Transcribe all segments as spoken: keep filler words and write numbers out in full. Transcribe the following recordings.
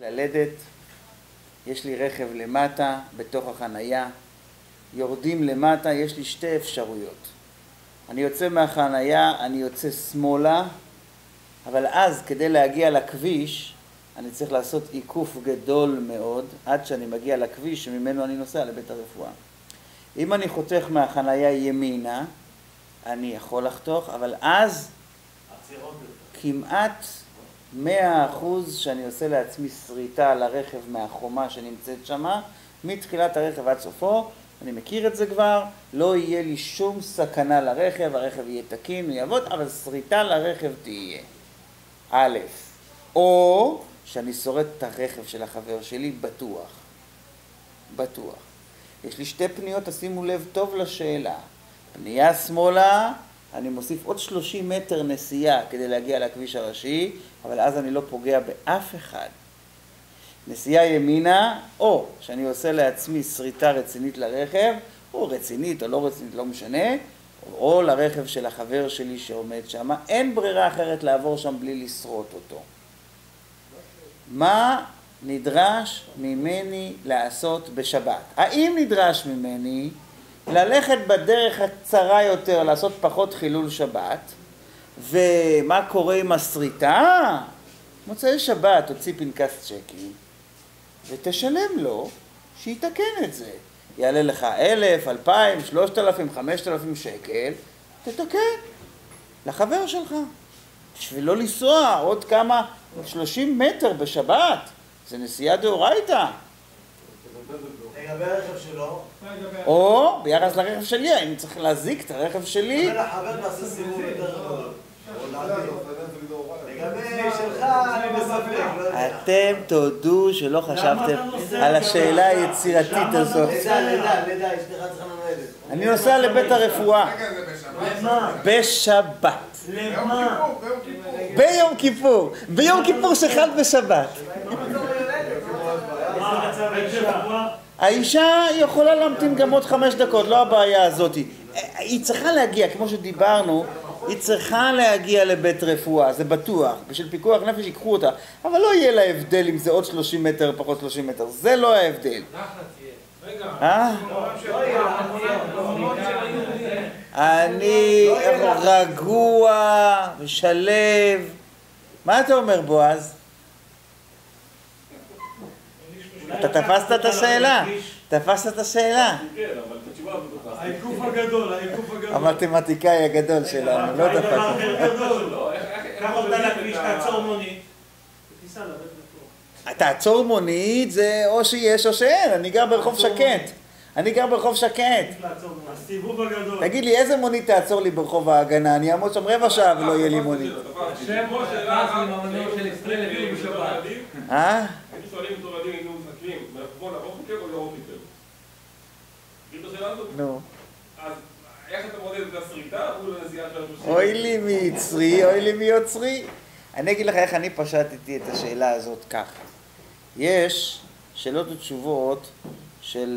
ללדת, יש לי רכב למטה בתוך החנייה, יורדים למטה, יש לי שתי אפשרויות. אני יוצא מהחנייה, אני יוצא שמאלה, אבל אז כדי להגיע לכביש אני צריך לעשות עיקוף גדול מאוד עד שאני מגיע לכביש שממנו אני נוסע לבית הרפואה. אם אני חותך מהחנייה ימינה, אני יכול לחתוך, אבל אז כמעט מאה אחוז שאני עושה לעצמי שריטה על הרכב מהחומה שנמצאת שמה, מתחילת הרכב עד סופו, אני מכיר את זה כבר, לא יהיה לי שום סכנה לרכב, הרכב יהיה תקין, הוא יעבוד, אבל שריטה לרכב תהיה. א', או שאני שורד את הרכב של החבר שלי, בטוח. בטוח. יש לי שתי פניות, תשימו לב טוב לשאלה. פנייה שמאלה, אני מוסיף עוד שלושים מטר נסיעה כדי להגיע לכביש הראשי, אבל אז אני לא פוגע באף אחד. נסיעה ימינה, או שאני עושה לעצמי שריטה רצינית לרכב, או רצינית או לא רצינית, לא משנה, או לרכב של החבר שלי שעומד שם. אין ברירה אחרת לעבור שם בלי לשרוט אותו. מה נדרש ממני לעשות בשבת? האם נדרש ממני ללכת בדרך הצרה יותר, לעשות פחות חילול שבת? ומה קורה עם השריטה? מוצאי שבת תוציא פנקס צ'קים ותשלם לו שיתקן את זה. יעלה לך אלף, אלפיים, שלושת אלפים, חמשת אלפים שקל, תתקן לחבר שלך. בשביל לא לנסוע עוד כמה, שלושים מטר בשבת, זה נסיעה דאורייתא. לגבי הרכב שלו. או ביחס לרכב שלי, אני צריך להזיק את הרכב שלי. לגבי לחבר נעשה סיבוב יותר גדול. לגבי שלך, אני מספק. אתם תודו שלא חשבתם על השאלה היצירתית הזאת. לידה, לידה, לידה, אשתך צריכה לנהלת. אני נוסע לבית הרפואה. בשבת. למה? ביום כיפור. ביום כיפור שחל בשבת. האישה יכולה להמתין גם עוד חמש דקות, לא הבעיה הזאת. היא צריכה להגיע, כמו שדיברנו, היא צריכה להגיע לבית רפואה, זה בטוח. בשביל פיקוח נפש ייקחו אותה. אבל לא יהיה לה הבדל אם זה עוד שלושים מטר, פחות שלושים מטר. זה לא ההבדל. אה? אני רגוע ושלב. מה אתה אומר, בועז? אתה תפסת את השאלה? תפסת את השאלה? כן, אבל התשובה בטוחה. העיקוף הגדול, העיקוף הגדול. המתמטיקאי הגדול שלנו, לא תפסת. קח אותה לכביש, תעצור מונית. תיסע לבית רפואה. תעצור מונית זה או שיש או שאין, אני גר ברחוב שקט. אני גר ברחוב שקט. הסיבוב הגדול. תגיד לי, איזה מונית תעצור לי ברחוב ההגנה? אני אעמוד שם רבע שעה ולא יהיה לי מונית. השם ראש שאלה עם המנוע של ישראל לביאו בשבת. אה? הייתי שואלים את הילדים אם הם מסתכלים, מלפפון ארוך יותר או לא ארוך יותר? תגיד את השאלה הזאת? נו. אז איך אתה מודד את השריטה מול הנסיעה של התושבים? אוי לי מיצרי, אוי לי מיוצרי. אני אגיד לך איך אני פשטתי את השאלה הזאת ככה. יש שאלות ותשובות של,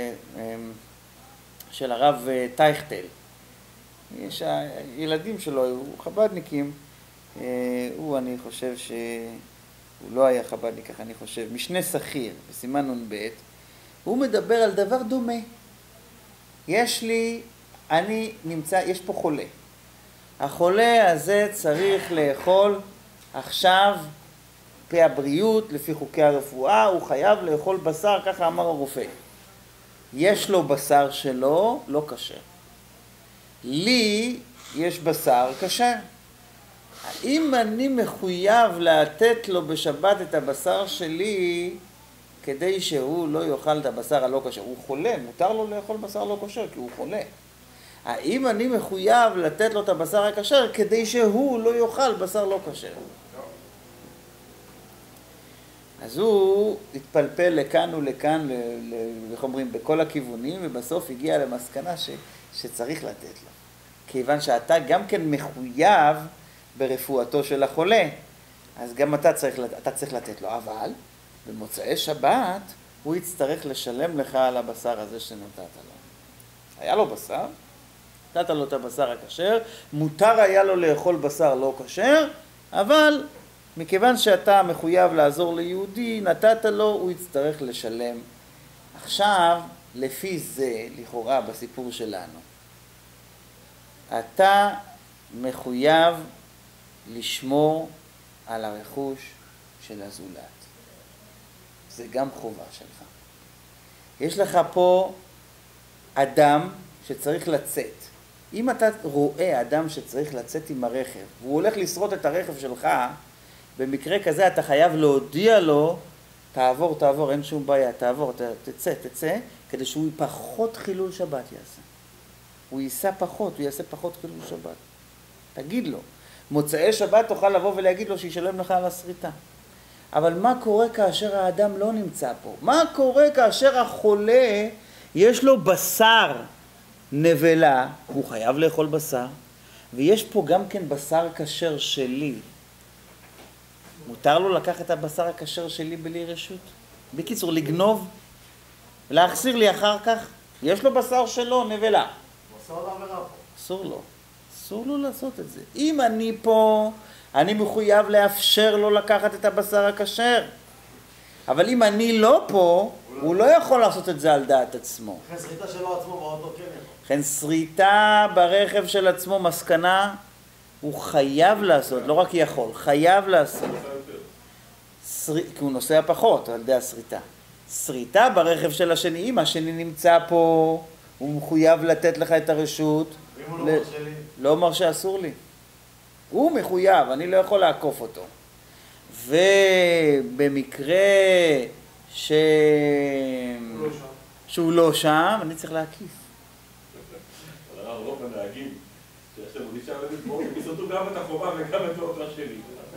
של הרב טייכטל. יש הילדים שלו, הוא חבדניקים. הוא, אני חושב שהוא לא היה חבדניק, אני חושב, משנה שכיר, בסימן נ"ב. הוא מדבר על דבר דומה. יש לי, אני נמצא, יש פה חולה. החולה הזה צריך לאכול עכשיו פי הבריאות, לפי חוקי הרפואה, הוא חייב לאכול בשר, ככה אמר הרופא. יש לו בשר שלו, לא כשר. לי יש בשר כשר. האם אני מחויב לתת לו בשבת את הבשר שלי, כדי שהוא לא יאכל את הבשר הלא כשר? הוא חולה, מותר לו לאכול בשר לא כשר, כי הוא חולה. האם אני מחויב לתת לו את הבשר הכשר, כדי שהוא לא יאכל בשר לא כשר? אז הוא התפלפל לכאן ולכאן, איך אומרים, בכל הכיוונים, ובסוף הגיע למסקנה ש, שצריך לתת לו. כיוון שאתה גם כן מחויב ברפואתו של החולה, אז גם אתה צריך, אתה צריך לתת לו. אבל במוצאי שבת הוא יצטרך לשלם לך על הבשר הזה שנתת לו. היה לו בשר, נתת לו את הבשר הכשר, מותר היה לו לאכול בשר לא כשר, אבל מכיוון שאתה מחויב לעזור ליהודי, נתת לו, הוא יצטרך לשלם. עכשיו, לפי זה, לכאורה, בסיפור שלנו, אתה מחויב לשמור על הרכוש של הזולת. זה גם חובה שלך. יש לך פה אדם שצריך לצאת. אם אתה רואה אדם שצריך לצאת עם הרכב, והוא הולך לשרוט את הרכב שלך, במקרה כזה אתה חייב להודיע לו, תעבור, תעבור, אין שום בעיה, תעבור, תצא, תצא, כדי שהוא פחות חילול שבת יעשה. הוא ייסע פחות, הוא יעשה פחות חילול שבת. תגיד לו. מוצאי שבת תוכל לבוא ולהגיד לו שישלם לך על הסריטה. אבל מה קורה כאשר האדם לא נמצא פה? מה קורה כאשר החולה יש לו בשר נבלה, הוא חייב לאכול בשר, ויש פה גם כן בשר כשר שלי. מותר לו לקחת את הבשר הכשר שלי בלי רשות? בקיצור, לגנוב, להחסיר לי אחר כך, יש לו בשר שלו נבלה. אסור לו. אסור לו לעשות את זה. אם אני פה, אני מחויב לאפשר לו לקחת את הבשר הכשר. אבל אם אני לא פה, הוא לא יכול לעשות את זה על דעת עצמו. לכן שריטה שלו עצמו באוטו כן יכול. לכן שריטה ברכב של עצמו, מסקנה, הוא חייב לעשות, לא רק יכול, חייב לעשות. כי הוא נוסע פחות על ידי השריטה. שריטה ברכב של השני, אם השני נמצא פה, הוא מחויב לתת לך את הרשות. ואם הוא לא מרשה לי? לא מרשה, אסור לי. הוא מחויב, אני לא יכול לעקוף אותו. ובמקרה ש... שהוא לא שם, אני צריך להקיף. אבל הרב רוב הנהגים, שעכשיו הוא נשאר לזה, בואו, הם יסרטו גם את החובה וגם את האוטו השני.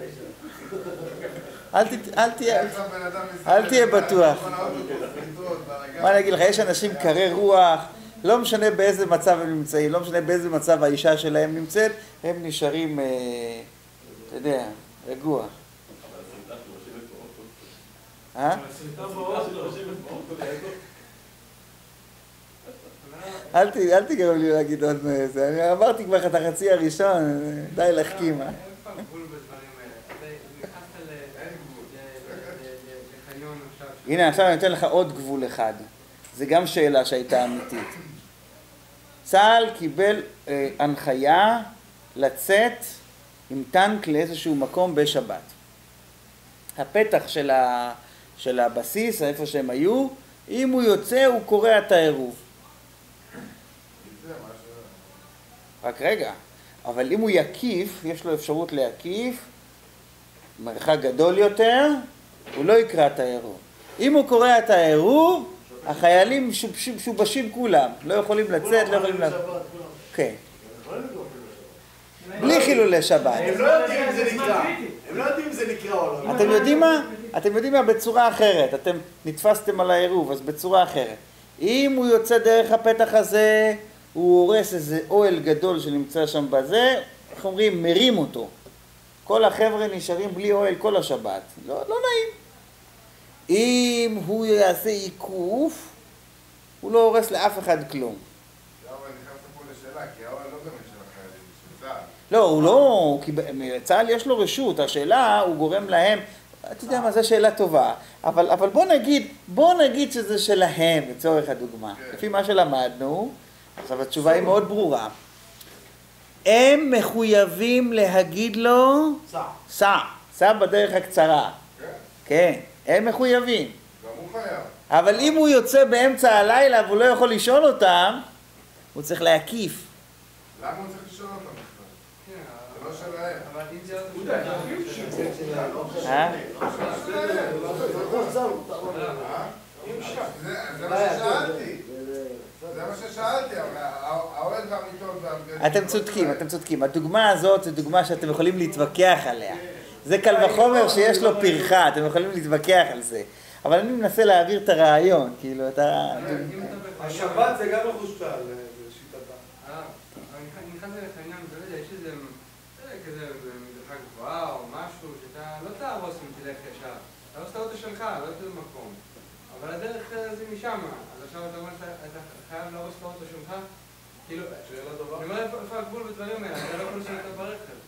אל תהיה בטוח. מה אני אגיד לך, יש אנשים קרי רוח, לא משנה באיזה מצב הם נמצאים, לא משנה באיזה מצב האישה שלהם נמצאת, הם נשארים, אתה יודע, רגוע. אה? אל תגרום לי להגיד עוד זה, אני אמרתי כבר את החצי הראשון, די לחכים, אה? הנה, עכשיו אני נותן לך עוד גבול אחד. זה גם שאלה שהייתה אמיתית. צה"ל קיבל אה, הנחיה לצאת עם טנק לאיזשהו מקום בשבת. הפתח של, ה, של הבסיס, איפה שהם היו, אם הוא יוצא הוא קורא את העירוב. רק רגע, אבל אם הוא יקיף, יש לו אפשרות להקיף, מרחק גדול יותר, הוא לא יקרא את העירוב. אם הוא קורא את העירוב, החיילים משובשים כולם, לא יכולים לצאת, לא יכולים לצאת. כן. בלי חילולי שבת. הם לא יודעים אם זה נקרא. הם לא יודעים אם זה נקרא או לא. אתם יודעים מה? אתם יודעים מה? בצורה אחרת. אתם נתפסתם על העירוב, אז בצורה אחרת. אם הוא יוצא דרך הפתח הזה, הוא הורס איזה אוהל גדול שנמצא שם בזה, איך אומרים? מרים אותו. כל החבר'ה נשארים בלי אוהל כל השבת. לא, לא נעים. אם הוא יעשה עיקוף, הוא לא הורס לאף אחד כלום. לא, אבל נכנסת פה לשאלה, כי האוהל לא באמת של החיילים, של צה"ל. לא, הוא לא, כי צה"ל יש לו רשות, השאלה הוא גורם להם, אתה יודע מה, זו שאלה טובה, אבל, אבל בוא נגיד, בוא נגיד שזה שלהם, לצורך הדוגמה. כן. לפי מה שלמדנו, עכשיו התשובה היא מאוד ברורה. הם מחויבים להגיד לו, סע. סע, סע בדרך הקצרה. כן. כן, הם מחויבים. גם הוא חייב. אבל אם הוא יוצא באמצע הלילה והוא לא יכול לשאול אותם, הוא צריך להקיף. למה הוא צריך לשאול אותם בכלל? זה לא שלהם. אבל אם זה עוד אה? זה מה ששאלתי. זה מה ששאלתי, אבל האוהל והמיטות והבגדים... אתם צודקים, אתם צודקים. הדוגמה הזאת זו דוגמה שאתם יכולים להתווכח עליה. זה קל וחומר שיש לו פרחה, אתם יכולים להתווכח על זה. אבל אני מנסה להעביר את הרעיון, כאילו, אתה... השבת זה גם מחושטל, לשיטתה. אה, אני נכנס אליך עניין, אתה יודע, יש איזה כזה מדרכה גבוהה או משהו, שאתה לא תהרוס אם תלך ישר. אתה עושה אותו שלך, לא את זה מקום. אבל הדרך זה משם, אז עכשיו אתה אומר שאתה חייב להרוס את האוטו שלך? כאילו, אני אומר, איפה הגבול בדברים האלה? אתה לא יכול לשאול אותה ברכב.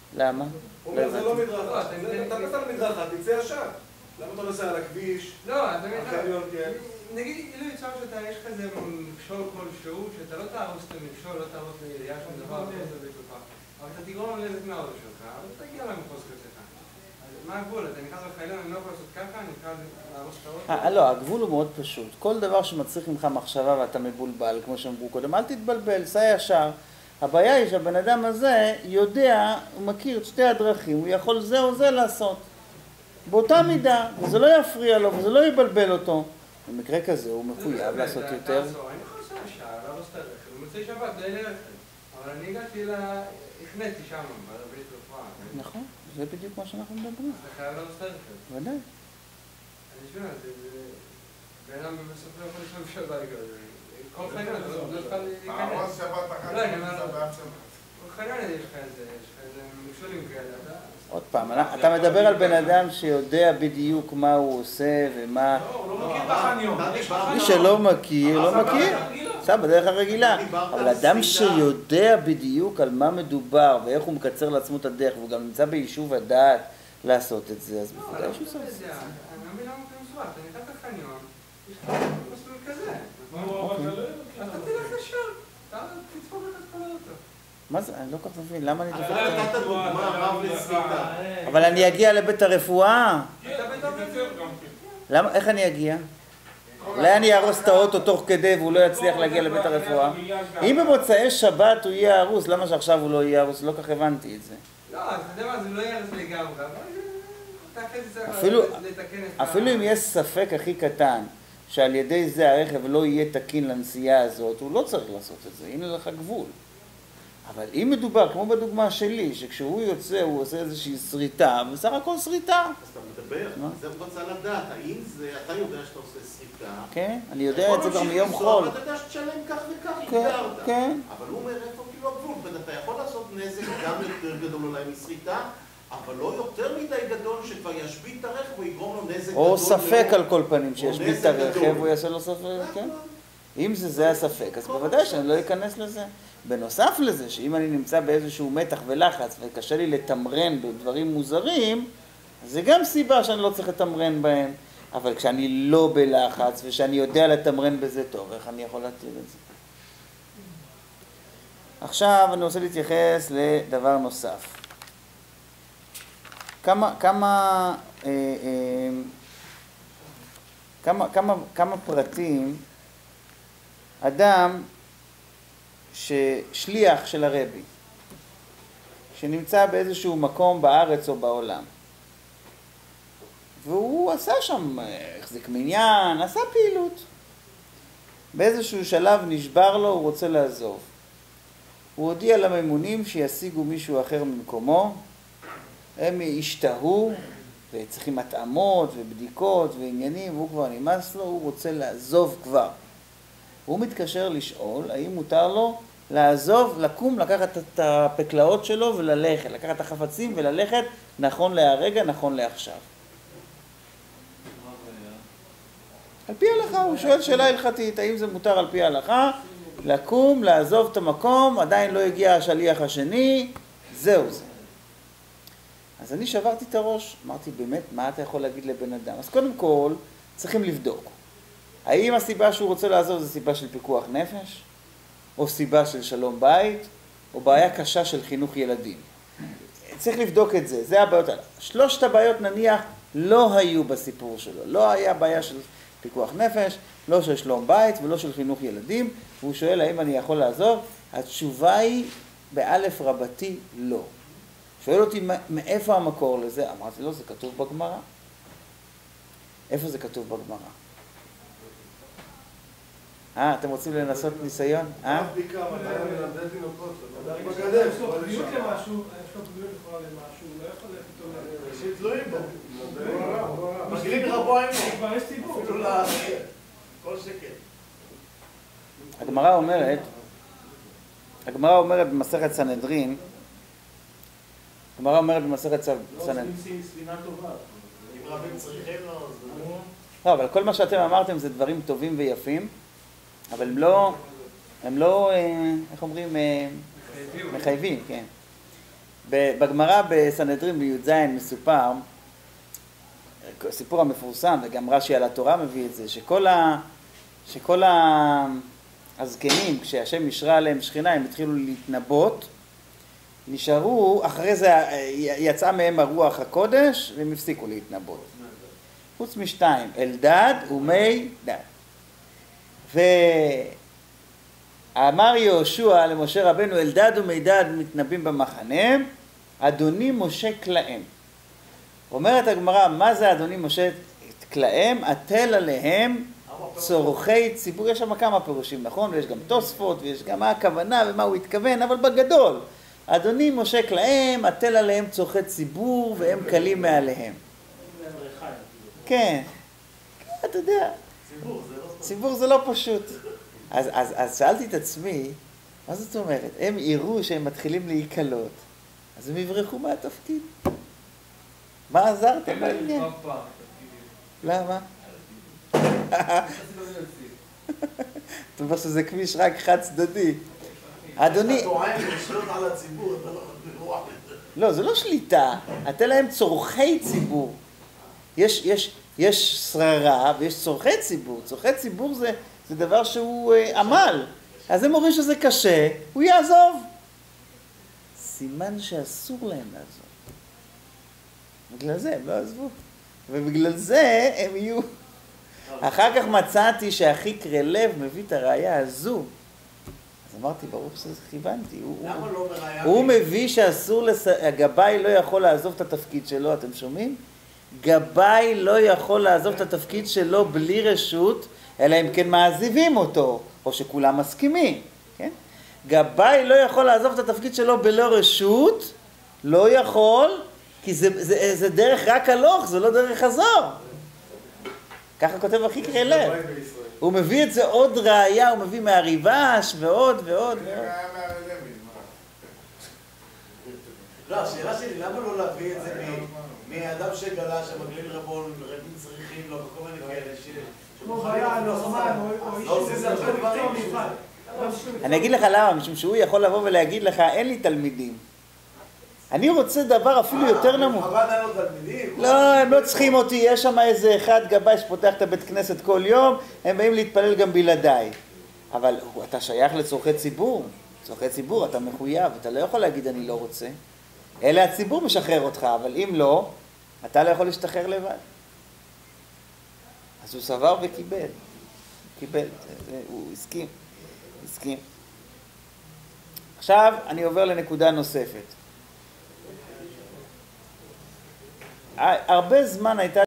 למה? הוא אומר, זה לא מדרכה. אתה נוסע למדרכה, תצא ישר. למה אתה נוסע על הכביש? לא, אתה מבין, נגיד, אילו יצא שאתה, יש לך איזה מכשול כלשהו, שאתה לא תהרוס את המכשול, לא תהרוס לידיעה שום דבר, אבל אתה תגרום לנזק מהאוטו שלך, אבל תגיע למחוז כזה. מה הגבול? אתה נכנס לחיילים, אני לא יכול לעשות ככה, אני יכול להרוס את האוטו? לא, הגבול הוא מאוד פשוט. כל דבר שמצריך ממך מחשבה ואתה מבולבל, כמו שאמרו קודם, אל תתבלבל, סע ישר. הבעיה היא שהבן אדם הזה יודע, הוא מכיר את שתי הדרכים, הוא יכול זה או זה לעשות. באותה מידה, וזה לא יפריע לו, וזה לא יבלבל אותו. במקרה כזה הוא מחויב לעשות יותר. אני יכול לעשות שעה, להרוס את הרכב, במוצאי שבת, לא יהיה רכב. אבל אני הגעתי ל... הכנתי שם, בבית רפואה. נכון, זה בדיוק מה שאנחנו מדברים. אתה חייב להרוס את הרכב. ודאי. אני שומע, זה... בן אדם בסוף לא יכול לשמוע בשבת כזה. כל חיים, אתה לא תוכל להיכנס. להרוס שבת אחת, לא, אני אומר, שבת שבת. כל חיים יש לך איזה, יש לך איזה מכשולים כאלה, אתה... עוד פעם, אתה מדבר על בן אדם שיודע בדיוק מה הוא עושה ומה... לא, הוא לא מכיר את החניון. מי שלא מכיר, לא מכיר. עכשיו, בדרך הרגילה. אבל אדם שיודע בדיוק על מה מדובר ואיך הוא מקצר לעצמו את הדרך, והוא גם נמצא ביישוב הדעת לעשות את זה, אז בוודאי שהוא עושה את זה. אני לא מבין למה אתה מסוואר, אתה נכנס לחניון, יש לך מסלול כזה. אז אתה תלך לשם, אתה תצפור לך את כל האוטו. מה זה? אני לא כל כך מבין, למה אני דווקא... אתה נתת דוגמה רב לסריטה. אבל אני אגיע לבית הרפואה. אתה בטח בזה. למה? איך אני אגיע? אולי אני ארוס את האוטו תוך כדי והוא לא יצליח להגיע לבית הרפואה. אם במוצאי שבת הוא יהיה הרוס, למה שעכשיו הוא לא יהיה הרוס? לא כך הבנתי את זה. לא, אתה יודע מה, זה לא יהיה לגמרי, אבל אתה אחרי זה צריך אפילו, לתקן את ה... אפילו אם יש ספק הכי קטן שעל ידי זה הרכב לא יהיה תקין לנסיעה הזאת, הוא לא צריך לעשות את זה, הנה לך גבול. אבל אם מדובר, כמו בדוגמה שלי, שכשהוא יוצא הוא עושה איזושהי שריטה, בסך הכל שריטה. אז אתה מדבר, זה הוא רצה לדעת, האם זה, אתה יודע שאתה עושה שריטה? כן, אני יודע את זה גם מיום חול. אתה יודע שתשלם כך וכך, כן, הגדרת. כן. אבל הוא אומר איפה כאילו הגבול, ואתה יכול לעשות נזק גם יותר גדול אולי משריטה, אבל לא יותר מדי גדול שכבר ישבית את הרכב ויגרום לו נזק גדול. או ספק על כל פנים שישבית את הרכב, הוא יעשה לו ספק, כן. אם זה זה הספק, אז בוודאי שאני לא אכנס לזה. בנוסף לזה, שאם אני נמצא באיזשהו מתח ולחץ וקשה לי לתמרן בדברים מוזרים, זה גם סיבה שאני לא צריך לתמרן בהם. אבל כשאני לא בלחץ ושאני יודע לתמרן בזה טוב, איך אני יכול להתיר את זה? עכשיו אני רוצה להתייחס לדבר נוסף. כמה, כמה, אה, אה, כמה, כמה, כמה פרטים אדם ששליח של הרבי, שנמצא באיזשהו מקום בארץ או בעולם, והוא עשה שם, החזיק מניין, עשה פעילות. באיזשהו שלב נשבר לו, הוא רוצה לעזוב. הוא הודיע לממונים שישיגו מישהו אחר ממקומו, הם השתהו, וצריכים התאמות ובדיקות ועניינים, והוא כבר נמאס לו, הוא רוצה לעזוב כבר. הוא מתקשר לשאול האם מותר לו לעזוב, לקום, לקחת את הפקלאות שלו וללכת, לקחת את החפצים וללכת נכון להרגע, נכון לעכשיו. על פי ההלכה, הוא שואל שאלה הלכתית, האם זה מותר על פי ההלכה, לקום, לעזוב את המקום, עדיין לא הגיע השליח השני, זהו זה. אז אני שברתי את הראש, אמרתי באמת, מה אתה יכול להגיד לבן אדם? אז קודם כל, צריכים לבדוק. האם הסיבה שהוא רוצה לעזוב זה סיבה של פיקוח נפש, או סיבה של שלום בית, או בעיה קשה של חינוך ילדים? צריך לבדוק את זה, זה הבעיות האלה. שלושת הבעיות נניח לא היו בסיפור שלו, לא היה בעיה של פיקוח נפש, לא של שלום בית ולא של חינוך ילדים, והוא שואל האם אני יכול לעזוב? התשובה היא באלף רבתי לא. שואל אותי מאיפה המקור לזה? אמרתי לו, זה כתוב בגמרא. איפה זה כתוב בגמרא? אה, אתם רוצים לנסות ניסיון? אה? בדיקה, מתי מלמד תינוקות? יש לו פגיעות למשהו, יש לו פגיעות לכאורה למשהו, הוא לא יכול לפתאום להגיד. שתלויים בו. מגלין רבו אין לו. כבר יש ציבור. אפילו כל שקל. הגמרא אומרת, הגמרא אומרת במסכת סנהדרין, הגמרא אומרת במסכת סנהדרין. ספינה טובה. אם רבים צריכים לו, זה... לא, אבל כל מה שאתם אמרתם זה דברים טובים ויפים, אבל הם לא, הם לא, איך אומרים, מחייבים, כן. בגמרא בסנהדרין בי"ז מסופר, סיפור המפורסם, וגם רש"י על התורה מביא את זה, שכל ה... שכל הזקנים, כשהשם ישרה עליהם שכינה, הם התחילו להתנבות, נשארו, אחרי זה יצאה מהם הרוח הקודש, והם הפסיקו להתנבות. חוץ משתיים, אלדד ומי דד. ואמר יהושע למשה רבנו, אלדד ומי דד מתנבאים במחנה, אדוני מושק להם. אומרת הגמרא, מה זה אדוני מושק להם? הטל עליהם צורכי ציבור. יש שם כמה פירושים, נכון? ויש גם תוספות, ויש גם מה הכוונה ומה הוא התכוון, אבל בגדול, אדוני מושק להם, הטל עליהם צורכי ציבור, והם קלים מעליהם. כן, אתה יודע, ציבור זה לא פשוט. אז, אז, אז שאלתי את עצמי, מה זאת אומרת? הם יראו שהם מתחילים להיקלות, אז הם יברחו מהתפקיד. מה עזרתם? מה העניין? למה? אתה אומר שזה כביש רק חד צדדי. אדוני... אתה טוען לשלוט על הציבור, אתה לא... לא, זה לא שליטה. אתה להם צורכי ציבור. יש, יש, יש שררה ויש צורכי ציבור. צורכי ציבור זה, זה דבר שהוא uh, עמל. אז הם אומרים שזה קשה, הוא יעזוב. סימן שאסור להם לעזוב. בגלל זה הם לא עזבו. ובגלל זה הם יהיו... אחר כך מצאתי שהחיקרי לב מביא את הראייה הזו. אז אמרתי, ברוך שזה כיוונתי. למה לא בראייה? הוא מביא שאסור, לס... הגבאי לא יכול לעזוב את התפקיד שלו, אתם שומעים? גבאי לא יכול לעזוב את התפקיד שלו בלי רשות, אלא אם כן מעזיבים אותו, או שכולם מסכימים, כן? גבאי לא יכול לעזוב את התפקיד שלו בלא רשות, לא יכול, כי זה, זה, זה דרך רק הלוך, זה לא דרך חזור. ככה כותב החיקרי לב. הוא מביא את זה עוד ראייה, הוא מביא מהריבש ועוד ועוד. זה ראייה מהרלמים, מה? לא, השאלה שלי, למה לא להביא את זה מאדם שגלה שמגלים רבון, רבים צריכים לו, וכל מיני כאלה ש... כמו בעיה, לא זמן, או איש שזה הרבה מקצוע מיוחד. אני אגיד לך למה, משום שהוא יכול לבוא ולהגיד לך, אין לי תלמידים. אני רוצה דבר אפילו יותר נמוך. חב"ד אין לו תלמידים? לא, הם לא צריכים אותי, יש שם איזה אחד גבאי שפותח את הבית כנסת כל יום, הם באים להתפלל גם בלעדיי. אבל אתה שייך לצורכי ציבור, צורכי ציבור, אתה מחויב, אתה לא יכול להגיד אני לא רוצה. אלה הציבור משחרר אותך, אבל אם לא, אתה לא יכול להשתחרר לבד. אז הוא סבר וקיבל, קיבל, הוא הסכים, הסכים. עכשיו אני עובר לנקודה נוספת. הרבה זמן הייתה